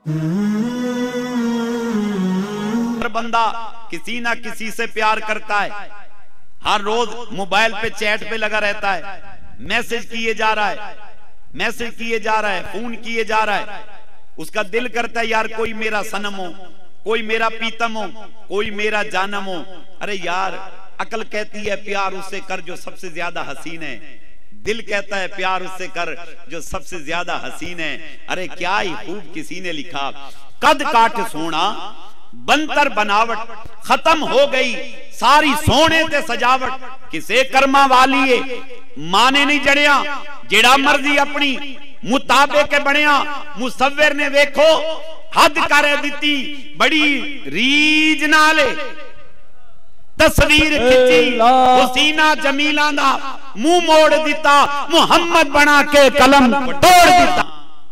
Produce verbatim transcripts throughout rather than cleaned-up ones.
हर बंदा किसी ना किसी से प्यार करता है, हर रोज मोबाइल पे चैट पे लगा रहता है, मैसेज किए जा रहा है, मैसेज किए जा रहा है, फोन किए जा रहा है। उसका दिल करता है यार कोई मेरा सनम हो, कोई मेरा पीतम हो, कोई मेरा जानम हो। अरे यार अकल कहती है प्यार उससे कर जो सबसे ज्यादा हसीन है, दिल कहता है प्यार उससे कर जो सबसे ज्यादा हसीन है। अरे क्या ही खूब किसी ने लिखा, कद काट सोना बंतर बनावट, खत्म हो गई सारी सोने ते सजावट, किसे कर्मा वाली है माने नहीं जड़िया, जेड़ा मर्जी अपनी मुताबिक के बनिया। मुसव्विर ने देखो हद कर दी बड़ी रीज नाले, तस्वीर खिंची हुसीना जमीला दा मुंह मोड़ दिता, मुहम्मद बना के कलम तोड़ दिता।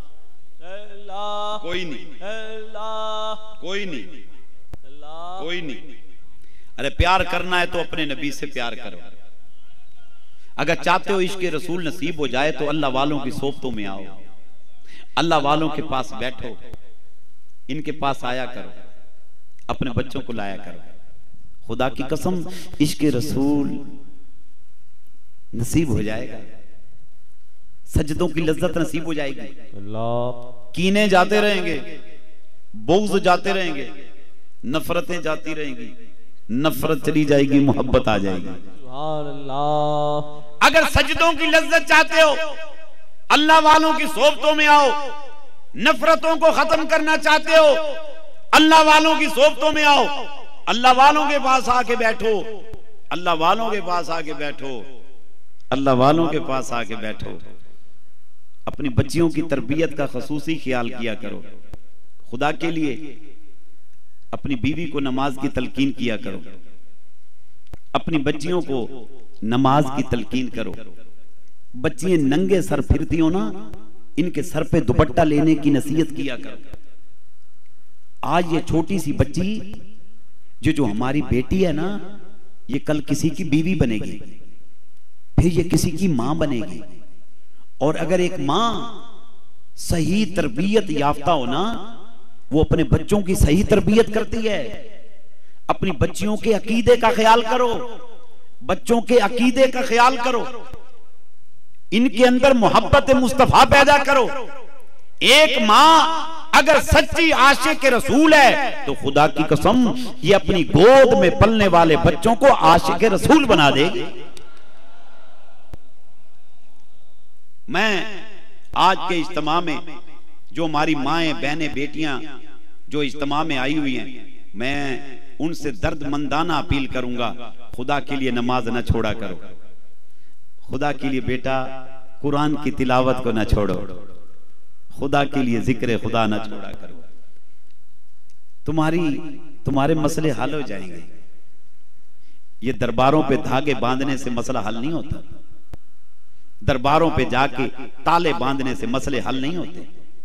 कोई नहीं कोई नहीं कोई नहीं। अरे प्यार करना है तो अपने नबी से प्यार करो। अगर चाहते हो इश्क रसूल नसीब हो जाए तो अल्लाह वालों की सोबतों में आओ, अल्लाह वालों के पास बैठो, इनके पास आया करो, अपने बच्चों को लाया करो। खुदा की कसम इश्क रसूल नसीब हो जाएगा, सजदों की लज्जत नसीब हो जाएगी। कीने जाते रहेंगे, बुग़्ज़ जाते रहेंगे, नफरतें जाती रहेंगी, नफरत चली जाएगी, मोहब्बत आ जाएगी। अगर सजदों की लज्जत चाहते हो अल्लाह वालों की सोबतों में आओ, नफरतों को खत्म करना चाहते हो अल्लाह वालों की सोबतों में आओ, अल्लाह वालों के पास आके बैठो, अल्लाह वालों के पास आके बैठो, अल्लाह वालों के पास आके बैठो। अपनी बच्चियों की तरबियत का खसूसी ख्याल किया करो। खुदा के लिए अपनी बीवी को नमाज की तलकीन किया करो, अपनी बच्चियों को नमाज की तलकीन करो। बच्चियां नंगे सर फिरती हो ना, इनके सर पे दुपट्टा लेने की नसीहत किया करो। आज ये छोटी सी बच्ची जो जो हमारी बेटी है ना, ये कल किसी की बीवी बनेगी, फिर ये किसी की मां बनेगी। और अगर एक मां सही तरबियत याफ्ता हो ना, वो अपने बच्चों की सही तरबियत करती है। अपनी बच्चियों के अकीदे का ख्याल करो, बच्चों के अकीदे का ख्याल करो, इनके अंदर मोहब्बत मुस्तफा पैदा करो। एक मां अगर सच्ची आशिक रसूल है तो खुदा की कसम ये अपनी गोद में पलने वाले बच्चों को आशिक रसूल बना देगी। मैं आज के इज्तिमा में जो हमारी माएं बहनें बेटियां जो इज्तिमा में आई हुई हैं, मैं उनसे दर्दमंदाना अपील करूंगा, खुदा के लिए नमाज न छोड़ा करो, खुदा के लिए बेटा कुरान की तिलावत को न छोड़ो, खुदा के लिए जिक्र खुदा न छोड़ा करो। तुम्हारी तुम्हारे मसले हल हो जाएंगे। ये दरबारों पे धागे बांधने से मसला हल नहीं होता, दरबारों पे जाके ताले बांधने से मसले हल नहीं होते,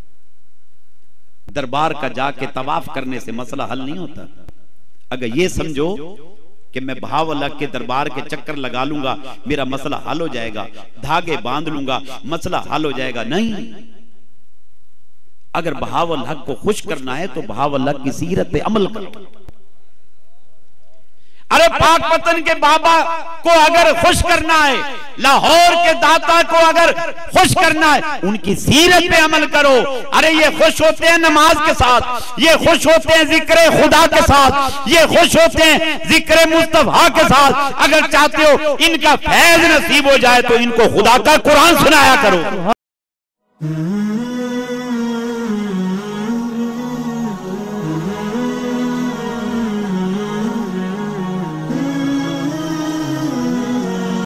दरबार का जाके तवाफ करने से मसला हल नहीं होता। अगर ये समझो कि मैं भाव अल्लाह के दरबार के चक्कर लगा लूंगा मेरा मसला हल हो जाएगा, धागे बांध लूंगा मसला हल हो जाएगा, नहीं। अगर बहावल हक को खुश करना है तो बहावल हक की सीरत पे अमल करो। अरे पाक वतन के बाबा को अगर खुश करना है, लाहौर के दाता को अगर खुश करना है, उनकी सीरत पे अमल करो। अरे ये खुश होते हैं नमाज के साथ, ये खुश होते हैं जिक्र खुदा के साथ, ये खुश होते हैं जिक्र मुस्तफा के साथ। अगर चाहते हो इनका फैज नसीब हो जाए तो इनको खुदा का कुरान सुनाया करो।